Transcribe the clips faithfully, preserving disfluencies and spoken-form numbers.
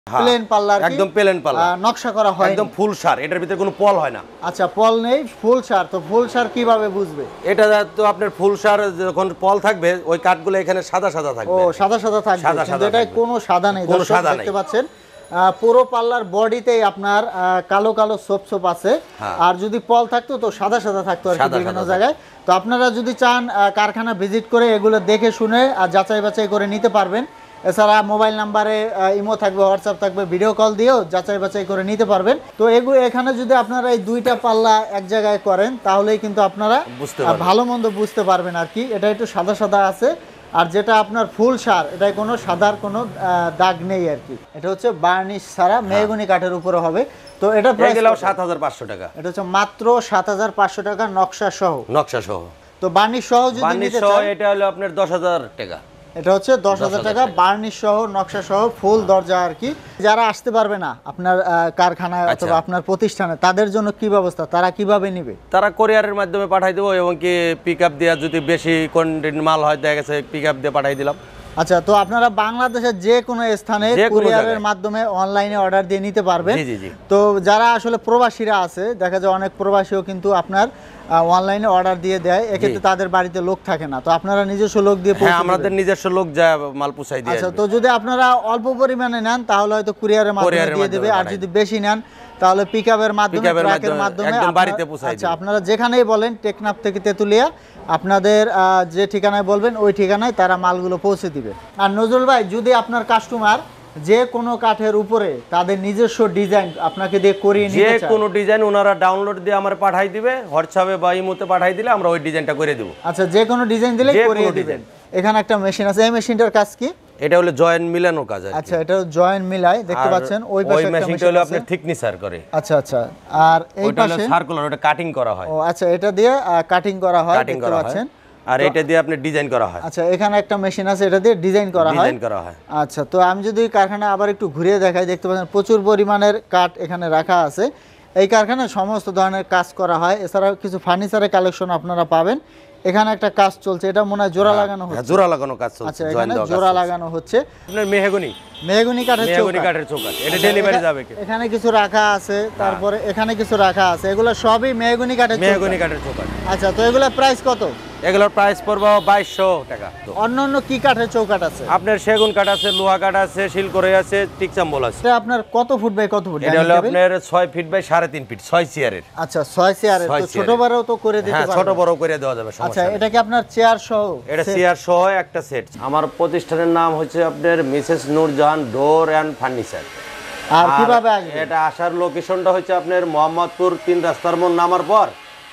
Plane পাল্লা একদম plane পাল্লা নকশা করা হয় একদম ফুল সার এটার ভিতরে কোনো পল হয় না আচ্ছা পল নেই ফুল সার তো ফুল সার কিভাবে বুঝবে এটা তো আপনার ফুল সার যখন পল থাকবে ওই কাঠগুলো এখানে সাদা সাদা থাকবে ও সাদা সাদা থাকবে কিন্তু এটা কোনো সাদা নেই কোনো সাদা নেই দেখতে পাচ্ছেন পুরো পাল্লার বডিতেই আপনার কালো কালো সোপ সোপ আছে আর যদি পল থাকতো তো সাদা সাদা থাকতো আর বিভিন্ন জায়গায় তো আপনারা যদি চান কারখানা ভিজিট করে এগুলো দেখে শুনে আর যাচাই বাছাই করে নিতে পারবেন এছাড়া মোবাইল নাম্বারে ইমো থাকবে হোয়াটসঅ্যাপ থাকবে ভিডিও কল দিয়েও যাচাই বাছাই করে নিতে পারবেন তো এগুলো এখানে যদি আপনারা এই দুইটা পাল্লা এক জায়গায় করেন তাহলেই কিন্তু আপনারা ভালো মন্দ বুঝতে পারবেন আর কি এটা একটু সাদা সাদা আছে আর যেটা আপনার ফুল সার এটাই কোনো সাদার কোনো দাগ নেই আর কি এটা হচ্ছে বার্নিশ ছাড়া মেহগনি কাঠের উপরে হবে তো এটা প্রাইস গেল সাত হাজার পাঁচশো টাকা এটা হচ্ছে মাত্র সাত হাজার পাঁচশো টাকা নকশা সহ নকশা সহ তো বার্নিশ সহ যদি নিতে চান এটা হলো আপনার দশ হাজার টাকা এটা হচ্ছে দশ হাজার টাকা বার্নিশ সহ নকশা সহ ফুল দরজা আর কি যারা আসতে পারবে না আপনার কারখানায় অথবা আপনার প্রতিষ্ঠানে তাদের জন্য কি ব্যবস্থা তারা কিভাবে নেবে তারা কুরিয়ারের মাধ্যমে পাঠাই দেবো এবং কি পিক আপ দেওয়া যদি বেশি কোয়ান্টিটি মাল হয় দেখা গেছে পিক আপ দিয়ে পাঠাই দিলাম আচ্ছা তো আপনারা বাংলাদেশের যে কোনো স্থানে কুরিয়ারের মাধ্যমে অনলাইনে অর্ডার দিয়ে নিতে পারবেন তো যারা আসলে প্রবাসীরা আছে দেখা যায় অনেক প্রবাসীও কিন্তু আপনার অনলাইনে অর্ডার দিয়ে দেয় এক্ষেত্রে তাদের বাড়িতে লোক থাকে না তো আপনারা নিজস্ব লোক দিয়ে হ্যাঁ আমাদের নিজস্ব লোক যায় মাল পৌঁছাই দিয়ে আচ্ছা তো যদি আপনারা অল্প পরিমাণে নেন তাহলে হয়তো কুরিয়ারের মাধ্যমে দিয়ে দেবে আর যদি বেশি নেন তাহলে পিকআপের মাধ্যমে ট্রাকের মাধ্যমে একদম বাড়িতে পৌঁছাই আচ্ছা আপনারা যেখানেই বলেন টেকনাফ থেকে তেতুলিয়া আপনাদের যে ঠিকানায় বলবেন ওই ঠিকানায় তারা মালগুলো পৌঁছে দিবে আর নজরুল ভাই যদি আপনার কাস্টমার যে কোনো কাঠের উপরে তাদের নিজস্ব ডিজাইন আপনাকে দিয়ে করিয়ে নিতে চায় যে কোনো ডিজাইন ওনারা ডাউনলোড দিয়ে আমার পাঠাই দিবে হোয়াটসঅ্যাপে বা ইমোতে পাঠাই দিলে আমরা ওই ডিজাইনটা করে দেব আচ্ছা যে কোনো ডিজাইন দিলে করিয়ে দিবেন এখানে একটা মেশিন আছে এই মেশিনটার কাজ কি এটা হলো জয়েন্ট মিলানোর কাজ আছে আচ্ছা এটা জয়েন্ট মিলাই দেখতে পাচ্ছেন ওই পাশে একটা মেশিনটা হলো আপনার থিকনেসার করে আচ্ছা আচ্ছা আর এই পাশে সার্কুলার ওটা কাটিং করা হয় ও আচ্ছা এটা দিয়ে কাটিং করা হয় দেখতে পাচ্ছেন আর এটা দিয়ে আপনি ডিজাইন করা হয় আচ্ছা এখানে একটা মেশিন আছে এটা দিয়ে ডিজাইন করা হয় ডিজাইন করা হয় আচ্ছা তো আমি যদি কারখানা আবার একটু ঘুরিয়ে দেখাই দেখতে পাচ্ছেন প্রচুর পরিমাণের কাঠ এখানে রাখা আছে এই কারখানায় সমস্ত ধরনের কাজ করা হয় এছাড়াও কিছু ফার্নিচারের কালেকশন আপনারা পাবেন এখানে একটা কাজ চলছে এটা মনে হয় জোড়া লাগানো হচ্ছে জোড়া লাগানো কাজ চলছে আচ্ছা এখানে জোড়া লাগানো হচ্ছে আপনার মেহগনি মেহগনি কাঠের চৌকাঠ মেহগনি কাঠের চৌকাঠ এটা ডেলিভারি যাবে কি এখানে কিছু রাখা আছে তারপরে এখানে কিছু রাখা আছে এগুলো সবই মেহগনি কাঠের চৌকাঠ মেহগনি কাঠের চৌকাঠ আচ্ছা তো এগুলো প্রাইস কত এগুলোর প্রাইস পড়বে বাইশশো টাকা অন্য অন্য কি কাঠের চৌকাঠ আছে আপনার সেগুন কাঠ আছে লোহা কাঠ আছে শিলকড়ই আছে টিকচাম্বল আছে এটা আপনার কত ফুট বাই কত ফুট এটা হলো আপনার ছয় ফিট বাই সাড়ে তিন ফিট ছয় চেয়ারের আচ্ছা ছয় চেয়ারের তো ছোট বড় তো করে দিতে পারবেন হ্যাঁ ছোট বড় করে দেওয়া যাবে আচ্ছা এটা কি আপনার চেয়ার সহ এটা চেয়ার সহ একটা সেট আমার প্রতিষ্ঠানের নাম হচ্ছে আপনার Mrs Nurjahan door and furniture আর কিভাবে আসবে এটা আসার লোকেশনটা হচ্ছে আপনার মোহাম্মদপুর তিন রাস্তার মোড় নামার পর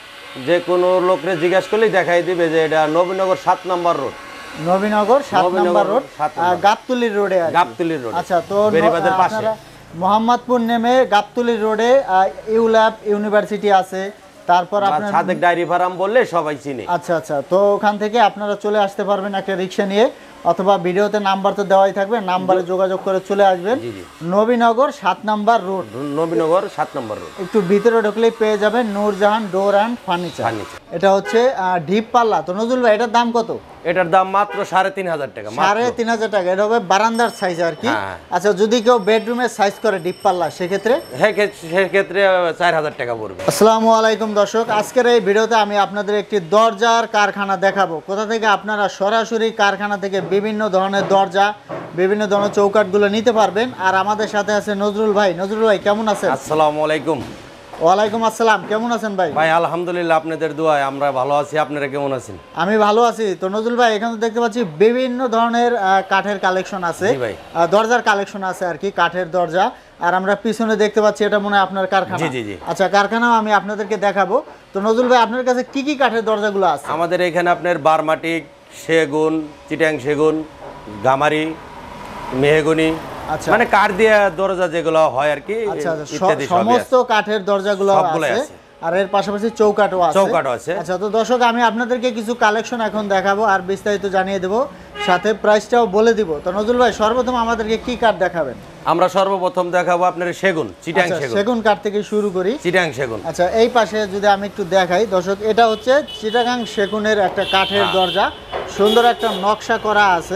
যে কোনো লোকরে জিজ্ঞাসা করলেই দেখাই দিবে যে এটা নবীনগর সাত নম্বর রোড নবীনগর সাত নম্বর রোড গাবতলী রোডে গাবতলী রোড আচ্ছা তো বেরিবাদের পাশে মোহাম্মদপুর নেমে গাবতলী রোডে ইউল্যাব ইউনিভার্সিটি আছে তারপর আপনার সাদেক ডায়েরি ফার্ম বললে সবাই চিনে আচ্ছা আচ্ছা তো ওখান থেকে আপনারা চলে আসতে পারবেন একটা রিক্সা নিয়ে অথবা ভিডিওতে নাম্বার তো দেওয়াই থাকবে নাম্বারে যোগাযোগ করে চলে আসবেন নবীনগর সাত নাম্বার রোড নবীনগর সাত নাম্বার রোড একটু ভিতরে ঢুকলেই পেয়ে যাবেন নূরজাহান ডোর অ্যান্ড ফার্নিচার এটা হচ্ছে ডিপ পাল্লা তো নজরুল ভাই এটার দাম কত এটার দাম মাত্র সাড়ে তিন হাজার টাকা সাড়ে তিন হাজার টাকা এটা হবে বারান্দার সাইজ আর কি আচ্ছা যদি কেউ বেডরুমের সাইজ করে ডিপ পাল্লা সেক্ষেত্রে সেক্ষেত্রে চার হাজার টাকা পড়বে আসসালামু আলাইকুম দর্শক আজকের এই ভিডিওতে আমি আপনাদের একটি দরজার কারখানা দেখাবো কোথা থেকে আপনারা সরাসরি কারখানা থেকে বিভিন্ন ধরনের দরজা বিভিন্ন ধরনের চৌকাঠগুলো নিতে পারবেন আর আমাদের সাথে আছে নজরুল ভাই নজরুল ভাই কেমন আছেন আসসালামু আলাইকুম ওয়ালাইকুম আসসালাম কেমন আছেন ভাই ভাই আলহামদুলিল্লাহ আপনাদের দোয়ায় আমরা ভালো আছি আপনারা কেমন আছেন আমি ভালো আছি তো নজরুল ভাই এখানে দেখতে পাচ্ছি বিভিন্ন ধরনের কাঠের কালেকশন আছে দরজার কালেকশন আছে আর কি কাঠের দরজা আর আমরা পিছনে দেখতে পাচ্ছি এটা মনে হয় আপনার কারখানা জি জি জি আচ্ছা কারখানাও আমি আপনাদেরকে দেখাবো তো নজরুল ভাই আপনার কাছে কি কি কাঠের দরজাগুলো আছে আমাদের এখানে আপনার বারমাটিক সেগুন চিটাং সেগুন গামারি মেহগনি আচ্ছা মানে কাঠ দিয়ে দরজা যেগুলো হয় আর কি আচ্ছা সমস্ত কাঠের দরজাগুলো আছে আর এর পাশাপাশি চৌকাঠও আছে চৌকাঠও আছে আচ্ছা তো দর্শক আমি আপনাদেরকে কিছু কালেকশন এখন দেখাবো আর বিস্তারিত জানিয়ে দেব সাথে প্রাইসটাও বলে দিব তো নজরুল ভাই সর্বপ্রথম আমাদেরকে কি কাঠ দেখাবেন আমরা সর্বপ্রথম দেখাবো আপনার সেগুন চিটাং সেগুন সেগুন কাঠ থেকে শুরু করি চিটাং সেগুন আচ্ছা এই পাশে যদি আমি একটু দেখাই দর্শক এটা হচ্ছে চিটাগাং সেগুনের একটা কাঠের দরজা সুন্দর একটা নকশা করা আছে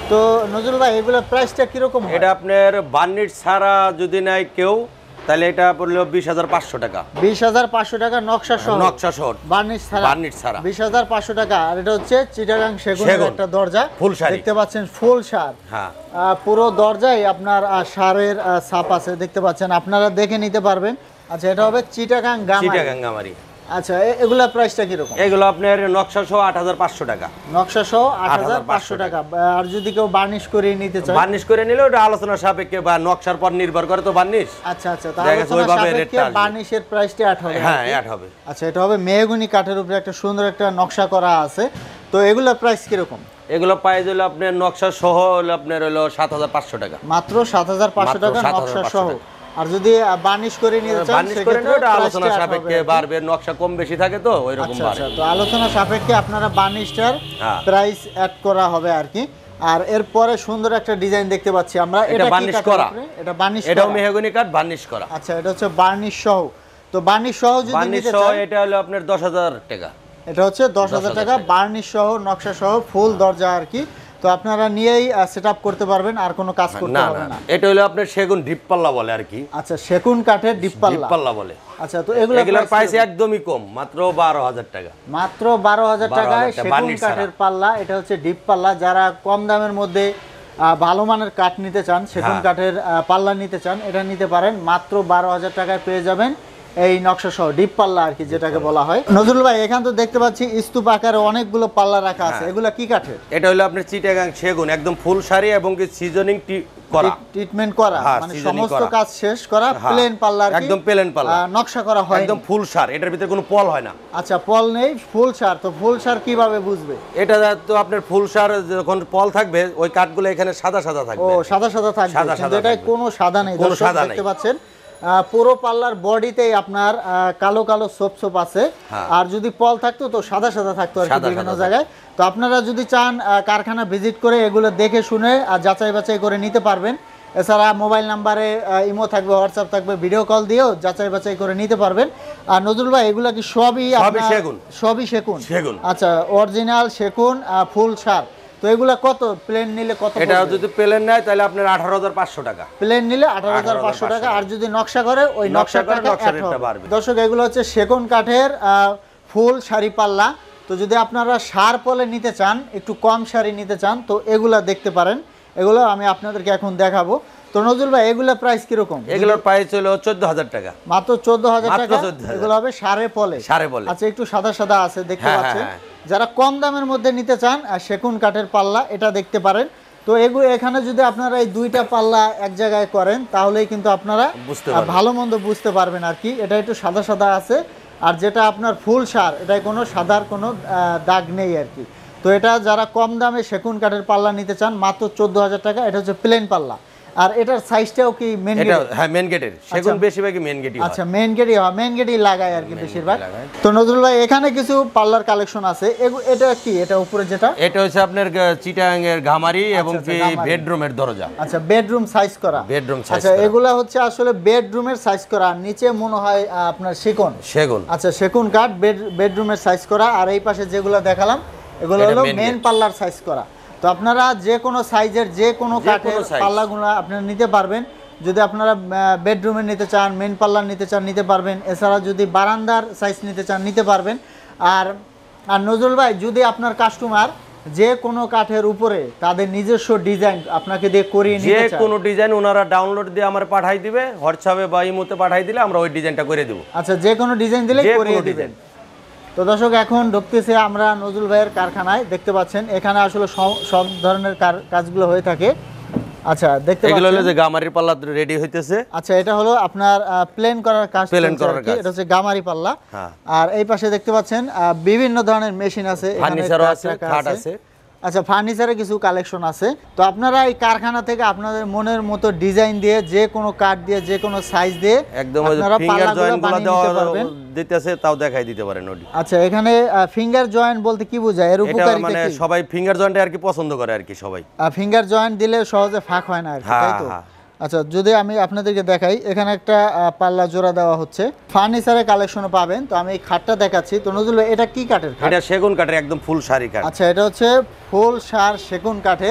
তো নজরুল ভাই এগুলোর প্রাইসটা কিরকম হয়? এটা আপনার বার্নিশ ছাড়া যদি নেয় কেউ তাহলে এটা পড়লো বিশ হাজার পাঁচশো টাকা। বিশ হাজার পাঁচশো টাকা নকশা সহ, নকশা সহ, বার্নিশ ছাড়া, বার্নিশ ছাড়া বিশ হাজার পাঁচশো টাকা। আর এটা হচ্ছে চিটাগাং সেগুনের একটা দরজা, ফুল সারি দেখতে পাচ্ছেন, ফুল সার। হ্যাঁ, পুরো দরজায় আপনার সারের ছাপ আছে, দেখতে পাচ্ছেন, আপনারা দেখে নিতে পারবেন। আচ্ছা, এটা হবে চিটাগাং গামারি। চিটাগাং গামারি। আচ্ছা, এগুলা প্রাইসটা কিরকম? এগুলো আপনার নকশা সহ আট হাজার পাঁচশো টাকা। নকশা সহ আট হাজার পাঁচশো টাকা। আর যদি কেউ বার্নিশ করে নিতে চায়, বার্নিশ করে নিলে ওটা আলোচনা সাপেক্ষে বা নকশার পর নির্ভর করে তো বার্নিশ। আচ্ছা আচ্ছা, তাহলে সাপেক্ষে বার্নিশের প্রাইসটা অ্যাড হবে। হ্যাঁ, অ্যাড হবে। আচ্ছা, এটা হবে মেহগনি কাঠের উপরে একটা সুন্দর একটা নকশা করা আছে। তো এগুলোর প্রাইস কিরকম? এগুলো প্রাইস হলো আপনার নকশা সহ হলো আপনার হলো সাত হাজার পাঁচশো টাকা। মাত্র সাত হাজার পাঁচশো টাকা নকশা সহ। আর যদি বার্নিশ করে নিতে চান, বার্নিশ করে নিলে ওটা আলোচনা সাপেক্ষে বাড়বে, নকশা কম বেশি থাকে তো ওইরকম বাড়বে। আচ্ছা, তো আলোচনা সাপেক্ষে আপনারা বার্নিশটার প্রাইস অ্যাড করা হবে আর কি। আর এরপরে সুন্দর একটা ডিজাইন দেখতে পাচ্ছি আমরা, এটা বার্নিশ করা, এটা বার্নিশ, এটাও মেহগনি কাঠ বার্নিশ করা। আচ্ছা, এটা হচ্ছে বার্নিশ সহ। তো বার্নিশ সহ যদি নিতে চান, এটা হলো আপনার দশ হাজার টাকা। এটা হচ্ছে দশ হাজার টাকা বার্নিশ সহ, নকশা সহ, ফুল দরজা আর কি। তো আপনারা নিয়েই সেটআপ করতে পারবেন, আর কোনো কাজ করতে হবে না। এটা হলো আপনার সেগুন ডিপ পাল্লা বলে আর কি। আচ্ছা, সেগুন কাঠের ডিপ পাল্লা, ডিপ পাল্লা বলে। আচ্ছা, তো এগুলো এগুলোর প্রাইস একদমই কম, মাত্র বারো হাজার টাকা। মাত্র বারো হাজার টাকায় সেগুন কাঠের পাল্লা। এটা হচ্ছে ডিপ পাল্লা। যারা কম দামের মধ্যে ভালো মানের কাঠ নিতে চান, সেগুন কাঠের পাল্লা নিতে চান, এটা নিতে পারেন। মাত্র বারো হাজার টাকায় পেয়ে যাবেন এই নকশা সহ ডিপ পাল্লা আর কি, যেটাকে বলা হয়। নজরুল ভাই, এখান তো দেখতে পাচ্ছি স্তূপ আকারে অনেকগুলো পাল্লা রাখা আছে, এগুলা কি কাঠের? এটা হলো আপনার চিটাগাং সেগুন, একদম ফুল সারি এবং কি সিজনিং করা, ট্রিটমেন্ট করা, মানে সমস্ত কাজ শেষ করা, প্লেন পাল্লা আর কি, একদম প্লেন পাল্লা, নকশা করা হয়, একদম ফুল সার। এটার ভিতরে কোনো পল হয় না। আচ্ছা, পল নেই, ফুল সার। তো ফুল সার কিভাবে বুঝবে? এটা তো আপনার ফুল সার যখন পল থাকবে ওই কাঠগুলো এখানে সাদা সাদা থাকবে। ও, সাদা সাদা থাকবে, কিন্তু এটা কোনো সাদা নেই, কোনো সাদা নেই। দেখতে পাচ্ছেন পুরো পাল্লার বডিতেই আপনার কালো কালো সোপ সোপ আছে। আর যদি পল থাকতো তো সাদা সাদা থাকতো আর কি বিভিন্ন জায়গায়। তো আপনারা যদি চান কারখানা ভিজিট করে এগুলো দেখে শুনে আর যাচাই বাছাই করে নিতে পারবেন। এছাড়া মোবাইল নাম্বারে ইমো থাকবে, হোয়াটসঅ্যাপ থাকবে, ভিডিও কল দিয়েও যাচাই বাছাই করে নিতে পারবেন। আর নজরুল ভাই, এগুলো কি সবই সবই সেগুন? সবই সেগুন। সেগুন, আচ্ছা, অরিজিনাল সেগুন, ফুল সার। তো এগুলা কত প্লেন নিলে কত? এটা যদি প্লেন নেয় তাহলে আপনার আঠারো হাজার পাঁচশো টাকা। প্লেন নিলে আঠারো হাজার পাঁচশো টাকা। আর যদি নকশা করে ওই নকশা রেটটা বাড়বে। দর্শক, এগুলো হচ্ছে সেগুন কাঠের ফুল সারি পাল্লা। তো যদি আপনারা সার পলে নিতে চান, একটু কম সারি নিতে চান, তো এগুলা দেখতে পারেন। এগুলো আমি আপনাদেরকে এখন দেখাবো। তো নজরুল ভাই, এগুলা প্রাইস কিরকম? এগুলোর প্রাইস হলো চোদ্দ হাজার টাকা। মাত্র চোদ্দ হাজার টাকা। এগুলো হবে সারে পলে। সারে পলে। আচ্ছা, একটু সাদা সাদা আছে, দেখতে পাচ্ছেন। যারা কম দামের মধ্যে নিতে চান, সেগুন কাঠের পাল্লা, এটা দেখতে পারেন। তো এগুলো এখানে যদি আপনারা এই দুইটা পাল্লা এক জায়গায় করেন, তাহলেই কিন্তু আপনারা ভালো মন্দ বুঝতে পারবেন আর কি। এটা একটু সাদা সাদা আছে। আর যেটা আপনার ফুল সার, এটাই কোনো সাদার কোনো দাগ নেই আর কি। তো এটা যারা কম দামে সেগুন কাঠের পাল্লা নিতে চান, মাত্র চোদ্দ হাজার টাকা। এটা হচ্ছে প্লেন পাল্লা। আর এটার সাইজটাও কি মেন গেট? হ্যাঁ, মেন গেটের। সেগুন বেশিরভাগই মেন গেটই হয়। আচ্ছা, মেন গেটই হয়, মেন গেটই লাগায় আর কি বেশিরভাগ। তো নজরুল ভাই, এখানে কিছু পাল্লার কালেকশন আছে। এটা কি? এটা উপরে যেটা, এটা হচ্ছে আপনার চিটাগাং এর গামারি এবং কি বেডরুমের দরজা। আচ্ছা, বেডরুম সাইজ করা। Bedroom size. আচ্ছা, এগুলা হচ্ছে আসলে বেডরুমের সাইজ করা। নিচে মনে হয় আপনার সেগুন। সেগুন, আচ্ছা, সেগুন কাঠ, বেডরুমের সাইজ করা। আর এই পাশে যেগুলো দেখালাম, এগুলো হলো মেন পাল্লার সাইজ করা। তো আপনারা যে কোনো সাইজের যে কোনো কাঠের পাল্লাগুলো আপনারা নিতে পারবেন। যদি আপনারা বেডরুমে নিতে চান, মেন পাল্লার নিতে চান, নিতে পারবেন। এছাড়া যদি বারান্দার সাইজ নিতে চান, নিতে পারবেন। আর আর নজরুল ভাই, যদি আপনার কাস্টমার যে কোনো কাঠের উপরে তাদের নিজস্ব ডিজাইন আপনাকে দিয়ে করিয়ে নিতে চায়, যে কোনো ডিজাইন ওনারা ডাউনলোড দিয়ে আমার পাঠাই দিবে, হোয়াটসঅ্যাপে বা ইমোতে পাঠাই দিলে আমরা ওই ডিজাইনটা করে দেব। আচ্ছা, যে কোনো ডিজাইন দিলে করিয়ে দিবেন। তো দর্শক, এখন ঢুকতেছে আমরা নজরুল ভাইয়ের কারখানায়। দেখতে পাচ্ছেন এখানে আসলে সব ধরনের কাজগুলো হয়ে থাকে। আচ্ছা, দেখতে পাচ্ছেন এগুলো হলো যে গামারি পাল্লা রেডি হইতেছে। আচ্ছা, এটা হলো আপনার প্লেন করার কাজ। প্লেন করার কাজ, এটা হচ্ছে গামারি পাল্লা। আর এই পাশে দেখতে পাচ্ছেন বিভিন্ন ধরনের মেশিন আছে, ফার্নিচারও আছে, খাট আছে। আচ্ছা, ফার্নিচারে কিছু কালেকশন আছে। তো আপনারা এই কারখানা থেকে আপনাদের মনের মতো ডিজাইন দিয়ে, যে কোনো কাঠ দিয়ে, যে কোনো সাইজ দিয়ে একদম ফিঙ্গার জয়েন্টগুলো দেওয়া দিতেছে, তাও দেখাই দিতে পারেন ওডি। আচ্ছা, এখানে ফিঙ্গার জয়েন্ট বলতে কি বোঝায়? এর উপকারিতা কি? মানে সবাই ফিঙ্গার জয়েন্টে আর কি পছন্দ করে আর কি, সবাই ফিঙ্গার জয়েন্ট দিলে সহজে ফাঁক হয় না আর কি, তাই তো? আচ্ছা, যদি আমি আপনাদেরকে দেখাই, এখানে একটা পাল্লা জোড়া দেওয়া হচ্ছে। ফার্নিচারের কালেকশনও পাবেন। তো আমি এই খাটটা দেখাচ্ছি। তো নজরুল, এটা কি কাঠের খাট? এটা সেগুন কাঠের, একদম ফুল সারি কাঠ। আচ্ছা, এটা হচ্ছে ফুল সার সেগুন কাঠের।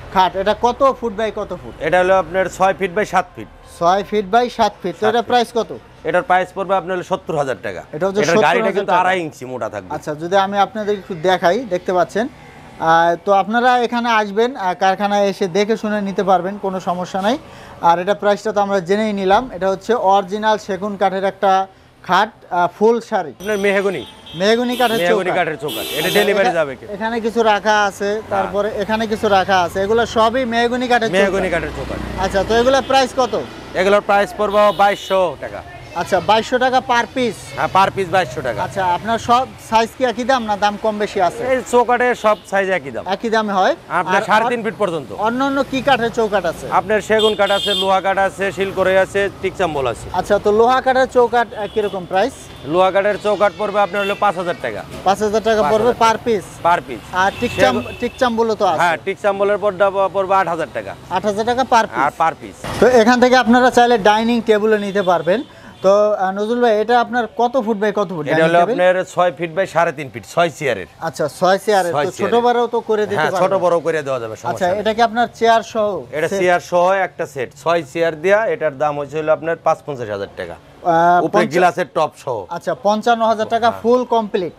খাট এটা কত ফুট বাই কত ফুট? এটা হলো আপনার ছয় ফিট বাই সাত ফিট। ছয় ফিট বাই সাত ফিট। তো এটা প্রাইস কত? এটার প্রাইস পড়বে আপনার হলো সত্তর হাজার টাকা। এটা হচ্ছে এটার গাড়িটা কিন্তু আড়াই ইঞ্চি মোটা থাকবে। আচ্ছা, যদি আমি আপনাদের একটু দেখাই, দেখতে পাচ্ছেন। তো আপনারা এখানে আসবেন, কারখানায় এসে দেখে শুনে নিতে পারবেন, কোনো সমস্যা নাই। আর এটা প্রাইসটা তো আমরা জেনেই নিলাম। এটা হচ্ছে অরিজিনাল সেগুন কাঠের একটা খাট, ফুল শাড়ি, আপনার মেহগনি মেহগনি কাঠের মেহগনি কাঠের চৌকাঠ। এটা ডেলিভারি যাবে কি? এখানে কিছু রাখা আছে, তারপরে এখানে কিছু রাখা আছে, এগুলো সবই মেহগনি কাঠের মেহগনি কাঠের চৌকাঠ। আচ্ছা, তো এগুলোর প্রাইস কত? এগুলোর প্রাইস পড়বে বাইশশো টাকা। আচ্ছা, বাইশশো টাকা পার পিস? হ্যাঁ, পার পিস বাইশশো টাকা। আচ্ছা, আপনার সব সাইজ কি একই দাম না দাম কম বেশি আছে? এই চৌকাঠের সব সাইজ একই দাম, একই দামে হয়। আপনার সাড়ে তিন ফিট পর্যন্ত। অন্য অন্য কি কাঠের চৌকাঠ আছে? আপনার সেগুন কাঠ আছে, লোহা কাঠ আছে, শিলকড়ই আছে, টিকচাম্বল আছে। আচ্ছা, তো লোহা কাঠের চৌকাঠ কিরকম প্রাইস? লোহা কাঠের চৌকাঠ পড়বে আপনার হলো পাঁচ হাজার টাকা। পাঁচ হাজার টাকা পড়বে পার পিস? Per piece. আর টিকচাম টিকচাম্বলও তো আছে? হ্যাঁ, টিকচাম্বলের পড়বে পড়বে আট হাজার টাকা। আট হাজার টাকা পার পিস? আর পার পিস। তো এখান থেকে আপনারা চাইলে ডাইনিং টেবিলও নিতে পারবেন। তো নজরুল ভাই, এটা আপনার কত ফুট বাই কত ফুট? এটা হলো আপনার ছয় ফিট বাই সাড়ে তিন ফিট, ছয় চেয়ারের। আচ্ছা, ছয় চেয়ারের। তো ছোট বড়ও তো করে দিতে পারবেন? হ্যাঁ, ছোট বড় করে দেওয়া যাবে। আচ্ছা, এটা কি আপনার চেয়ার সহ? এটা চেয়ার সহ একটা সেট, ছয় চেয়ার দেয়া। এটার দাম হচ্ছে হলো আপনার পাঁচ পঞ্চাশ হাজার টাকা, উপরে গ্লাসের টপ সহ। আচ্ছা, পঞ্চান্ন হাজার টাকা ফুল কমপ্লিট?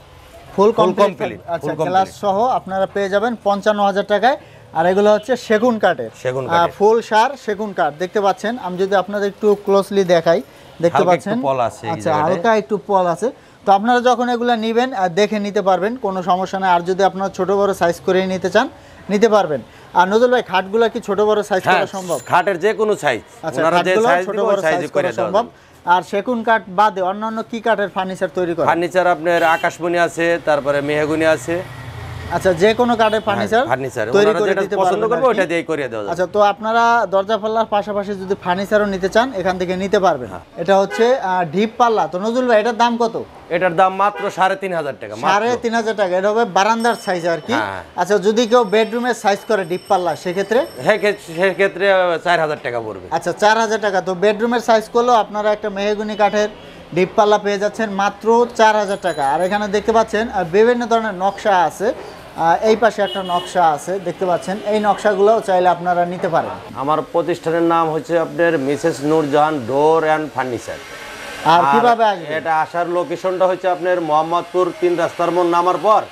Full complete. আচ্ছা, গ্লাস সহ আপনারা পেয়ে যাবেন পঞ্চান্ন হাজার টাকায়। আর এগুলো হচ্ছে সেগুন কাঠের, সেগুন কাঠের ফুল সার সেগুন কাঠ। দেখতে পাচ্ছেন, আমি যদি আপনাদের একটু ক্লোজলি দেখাই, দেখতে পাচ্ছেন। আচ্ছা, হালকা একটু পল আছে। তো আপনারা যখন এগুলো নেবেন দেখে নিতে পারবেন, কোনো সমস্যা নেই। আর যদি আপনারা ছোট বড় সাইজ করে নিতে চান নিতে পারবেন। আর নজরুল ভাই, খাটগুলো কি ছোট বড় সাইজ করা সম্ভব? খাটের যে কোনো সাইজ, আচ্ছা, খাটগুলো ছোট বড় সাইজ করা সম্ভব। আর সেগুন কাঠ বাদে অন্যান্য কি কাঠের ফার্নিচার তৈরি করেন? ফার্নিচার আপনার আকাশমণি আছে, তারপরে মেহগনি আছে। আচ্ছা, যে কোনো কাঠের ফার্নিচার ফার্নিচার তৈরি করে দিতে পছন্দ পারবেন, করবে ওটা দিয়ে করে দেওয়া যাবে। আচ্ছা, তো আপনারা দরজা পাল্লার পাশাপাশি যদি ফার্নিচারও নিতে চান এখান থেকে নিতে পারবেন। এটা হচ্ছে ডিপ পাল্লা। তো নজরুল ভাই, এটার দাম কত? এটার দাম মাত্র সাড়ে তিন হাজার টাকা। সাড়ে তিন হাজার টাকা। এটা হবে বারান্দার সাইজ আর কি। আচ্ছা, যদি কেউ বেডরুমের সাইজ করে ডিপ পাল্লা সেক্ষেত্রে? সেক্ষেত্রে চার হাজার টাকা পড়বে। আচ্ছা, চার হাজার টাকা। তো বেডরুমের সাইজ করলেও আপনারা একটা মেহগনি কাঠের ডিপ পাল্লা পেয়ে যাচ্ছেন মাত্র চার হাজার টাকা। আর এখানে দেখতে পাচ্ছেন বিভিন্ন ধরনের নকশা আছে। এই পাশে একটা নকশা আছে, দেখতে পাচ্ছেন। এই নকশাগুলোও চাইলে আপনারা নিতে পারেন। আমার প্রতিষ্ঠানের নাম হচ্ছে আপনার Mrs Nurjahan door and furniture. আর কিভাবে আসবে? এটা আসার লোকেশনটা হচ্ছে আপনার মোহাম্মদপুর তিন রাস্তার মোড় নামার পর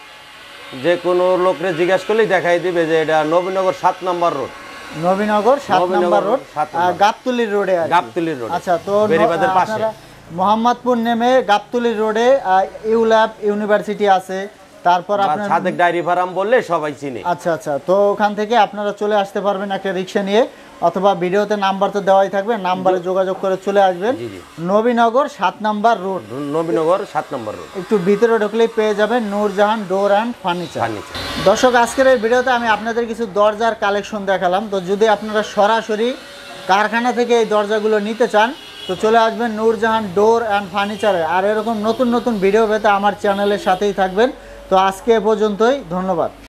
যে কোনো লোকরে জিজ্ঞাসা করলেই দেখাই দিবে যে এটা নবীনগর সাত নম্বর রোড। নবীনগর সাত নম্বর রোড, গাবতলী রোডে। গাবতলী রোড। আচ্ছা, তো আপনারা মোহাম্মদপুর নেমে গাবতলী রোডে ইউল্যাব ইউনিভার্সিটি আছে, তারপর আপনার সাদেক ডায়েরি ফার্ম বললে সবাই চিনে। আচ্ছা আচ্ছা, তো ওখান থেকে আপনারা চলে আসতে পারবেন একটা রিক্সা নিয়ে, অথবা ভিডিওতে নাম্বার তো দেওয়াই থাকবে, নাম্বারে যোগাযোগ করে চলে আসবেন। নবীনগর সাত নম্বর রোড, নবীনগর সাত নম্বর রোড। একটু ভিতরে ঢুকলেই পেয়ে যাবেন নূরজাহান ডোর অ্যান্ড ফার্নিচার। দর্শক, আজকের এই ভিডিওতে আমি আপনাদের কিছু দরজার কালেকশন দেখালাম। তো যদি আপনারা সরাসরি কারখানা থেকে এই দরজাগুলো নিতে চান তো চলে আসবেন নূরজাহান ডোর অ্যান্ড ফার্নিচারে। আর এরকম নতুন নতুন ভিডিও পেতে আমার চ্যানেলের সাথেই থাকবেন। তো আজকে এ পর্যন্তই, ধন্যবাদ।